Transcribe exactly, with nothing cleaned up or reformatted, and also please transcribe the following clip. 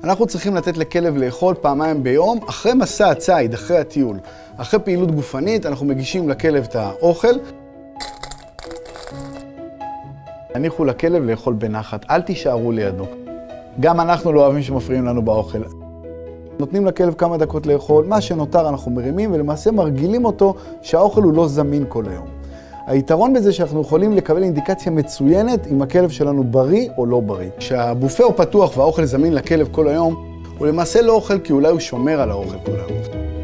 אנחנו צריכים לתת לכלב לאכול פעמיים ביום, אחרי מסע הציד, אחרי הטיול. אחרי פעילות גופנית, אנחנו מגישים לכלב את האוכל. תניחו לכלב לאכול בנחת, אל תישארו לידו. גם אנחנו לא אוהבים שמפריעים לנו באוכל. נותנים לכלב כמה דקות לאכול, מה שנותר אנחנו מרימים ולמעשה מרגילים אותו שהאוכל הוא לא זמין כל היום. היתרון בזה שאנחנו יכולים לקבל אינדיקציה מצוינת אם הכלב שלנו בריא או לא בריא. כשהבופה הוא פתוח והאוכל זמין לכלב כל היום, הוא למעשה לא אוכל כי אולי הוא שומר על האוכל כל היום.